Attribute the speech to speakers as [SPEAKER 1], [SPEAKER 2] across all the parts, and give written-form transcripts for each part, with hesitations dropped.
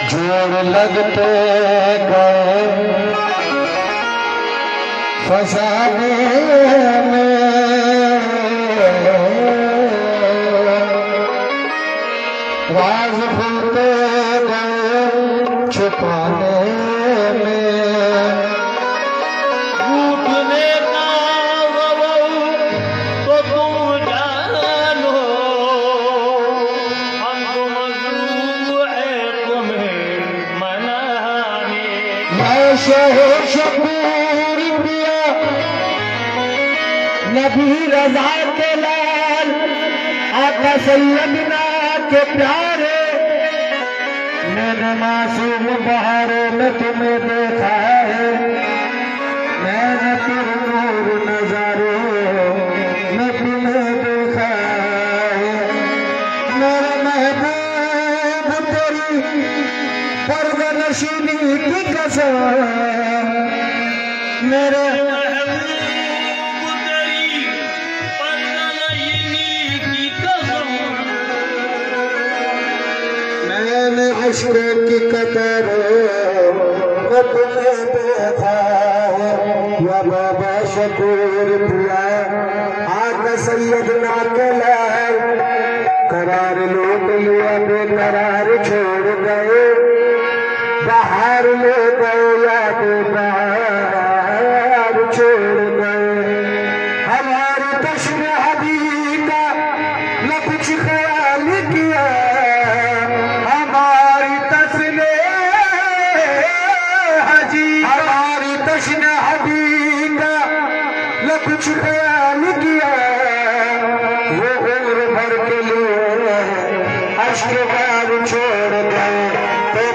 [SPEAKER 1] जोड़ लगते गए फसाने में, राज भूलते गए छुपाने में।
[SPEAKER 2] टूटने का वो तो तुम जानो, हम तो मजबूर है तुम्हें मनाने।
[SPEAKER 1] मैं शोर शकूर पिया नबी रजा के लाल आका सैयदना के प्यारे, मैंने मासूम बहारों में तुम्हें देखा है, मैंने पुरनूर नजारों में तुम्हें देखा है। मेरे महबूब तेरी परवनशीनी की कसम, मेरे
[SPEAKER 2] महबूब तेरी परवनशीनी की कसम,
[SPEAKER 1] मैंने अश्क की कतरों में तुम्हें देखा है। या बाबा शकूर पिया आका सैयदना के लाल, करार लूट लिया बेकरार छोड़ गए, बाहर ले गए या बेकार छोड़ गए। हमारी तश्न हबीब का न कुछ ख्याल किया, हमारी तस्ने हजी, हमारी तश्न हबीब का न कुछ ख्याल किया। वो उम्र भर के लिए अश्क बार छोड़ गए, तो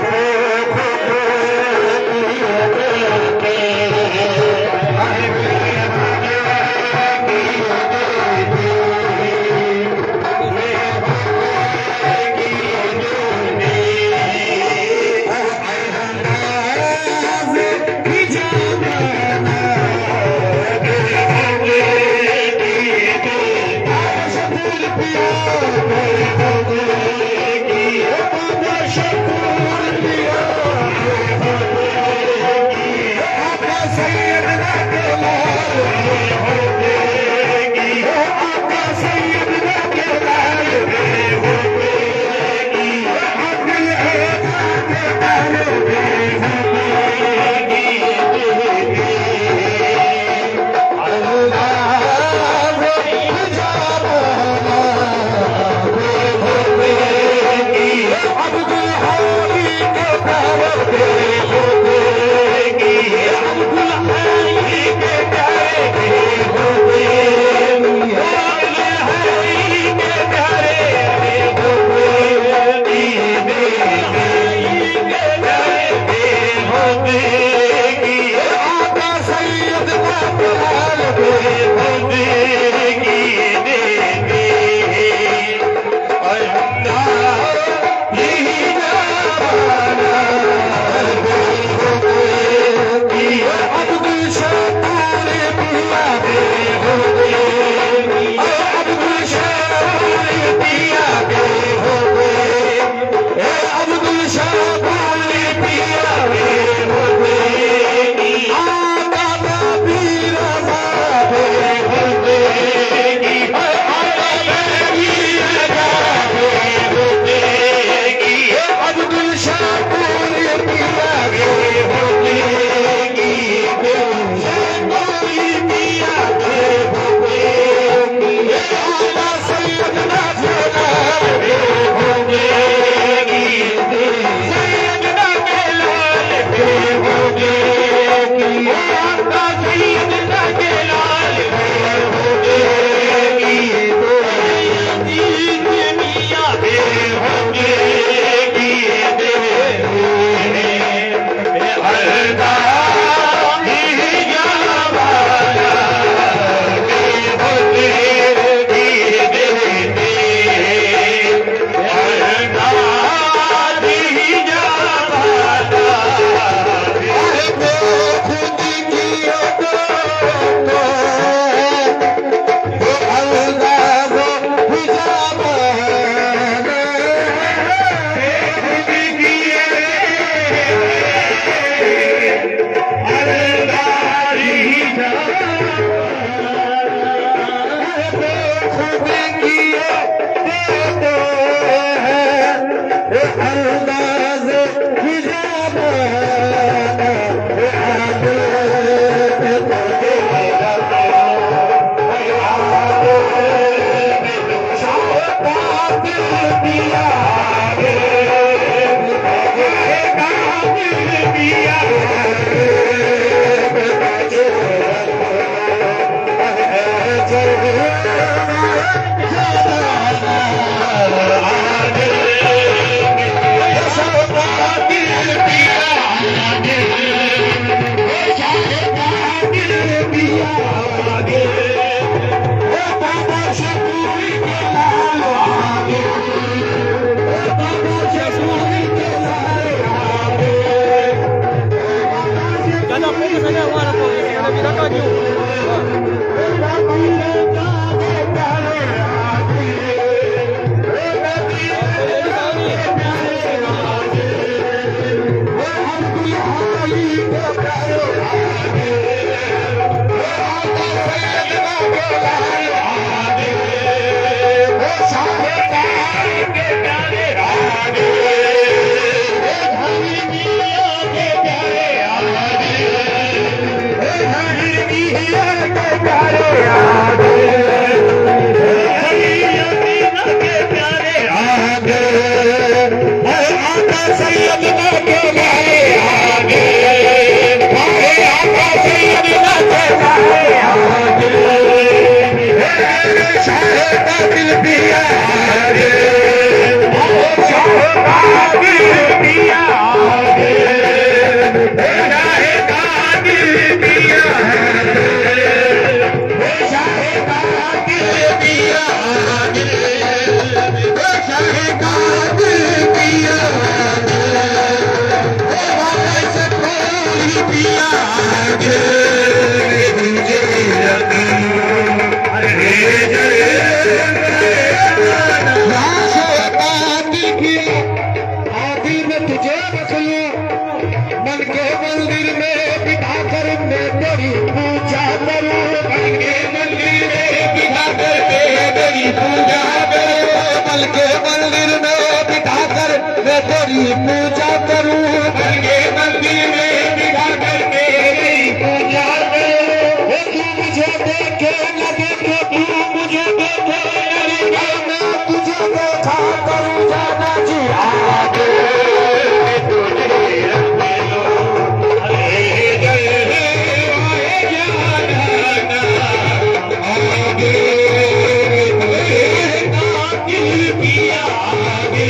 [SPEAKER 1] पूजा करूं मंदिर में बिठा कर मेरी पूजा करूं। तू मुझे देखे न देखे, तू मुझे देखे न देखे, मैं तुझे देखा करूं जाना जी आगे तुझे रखने लो अरे जय आगे पिया आगे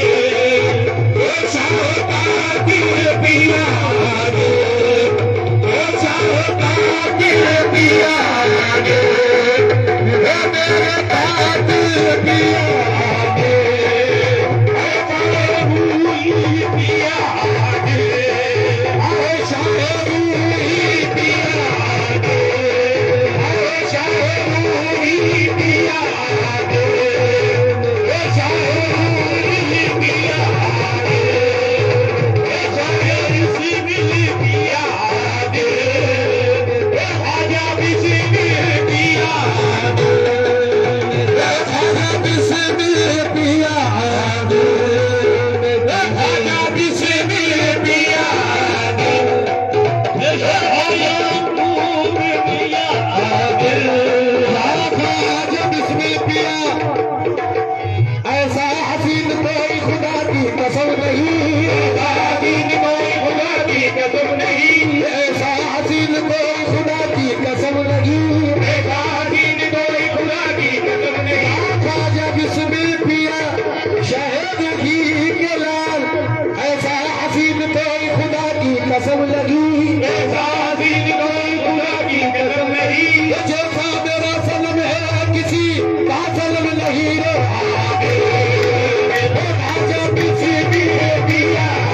[SPEAKER 1] कसम लगी कसम लगी जैसा मेरा सनम है किसी का सनम नहीं रे आजा किसी भी पिया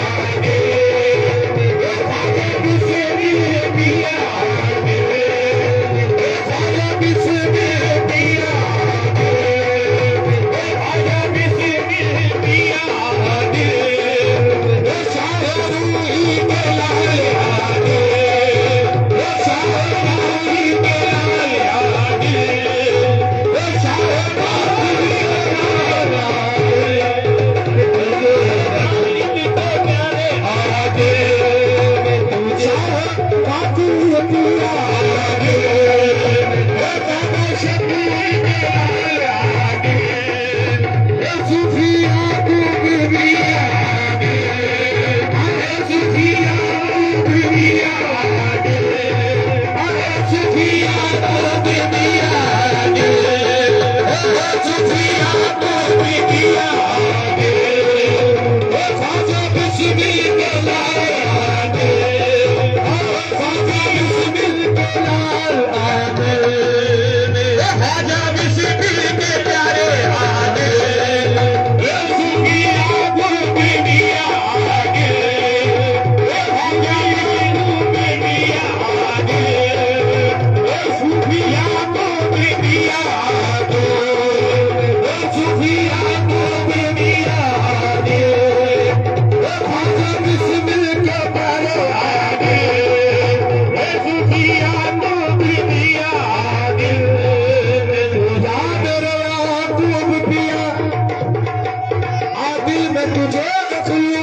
[SPEAKER 1] में तुझे रखूं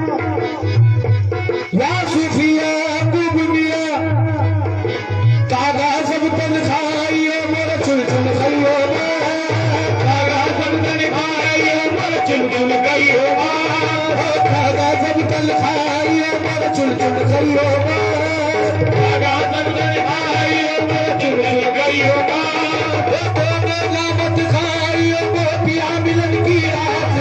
[SPEAKER 1] या सूफिया खूब मिया कागा सब तन खाइयो मोर चुन चुन खाइयो कागा सब तन खाइयो मोर चुन चुन खाइयो कागा सब तन खाइयो मोर चुन चुन खाइयो कागा सब तन खाइयो मोर चुन चुन खाइयो लामत खाइयो पिया मिलन की रात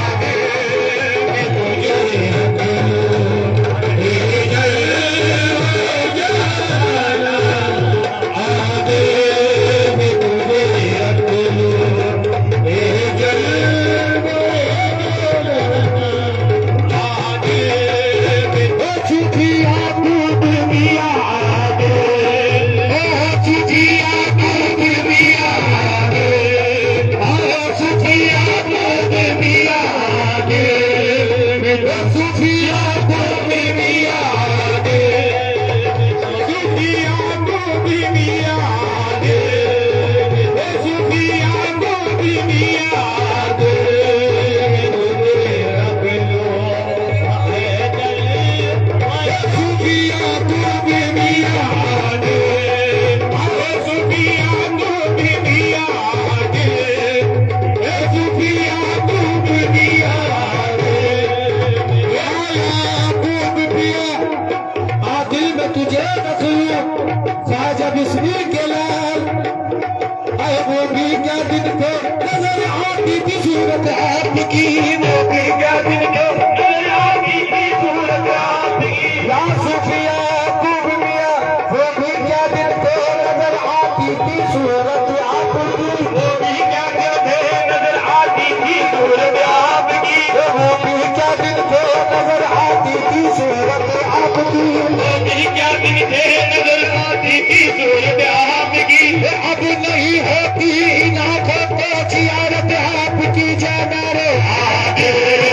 [SPEAKER 1] अब नहीं होती नाखों को जियारत आपकी जाना रे आगे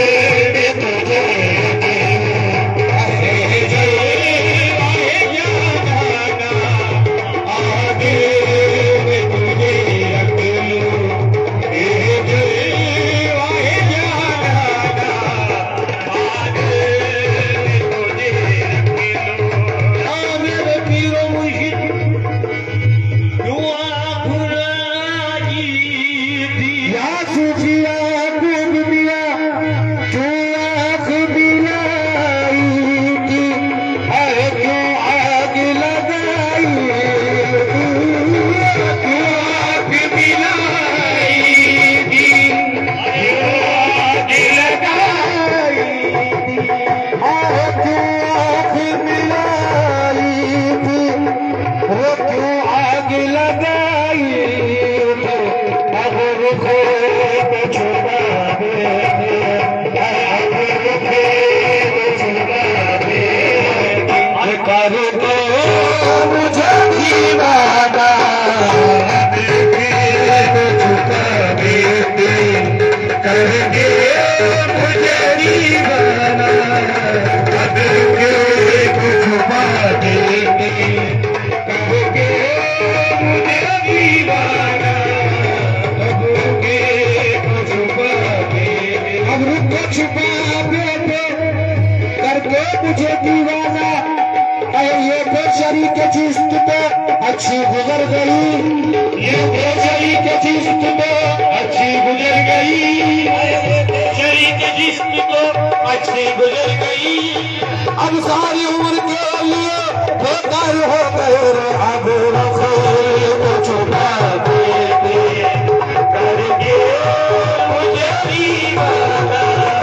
[SPEAKER 1] मुझे दीवाना ये बेचारी के जिस्म पे अच्छी गुजर गई ये बेचारी के जिस्म पे अच्छी गुजर गई बेचारी के जिस्म पे अच्छी गुजर गई अब सारी उम्र के लिए बेकार हो गए अब रखो छुपा दे करके मुझे दीवाना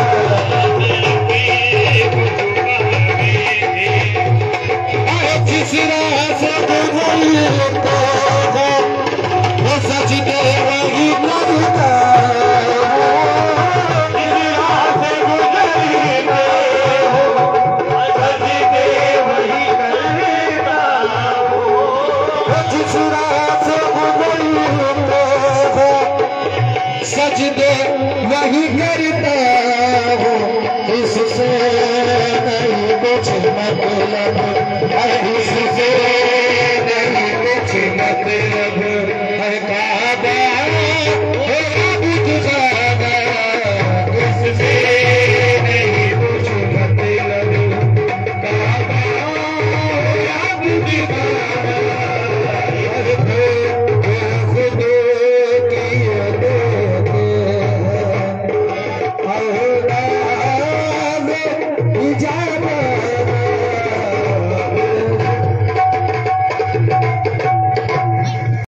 [SPEAKER 1] जिस राह से गुजरता हो वो सच दे वही करता जिस राह से गुजरते हो सच दे वही करता हो जिस राह से गुजरते हो सच दे वही करता हो इससे नहीं कुछ मतलब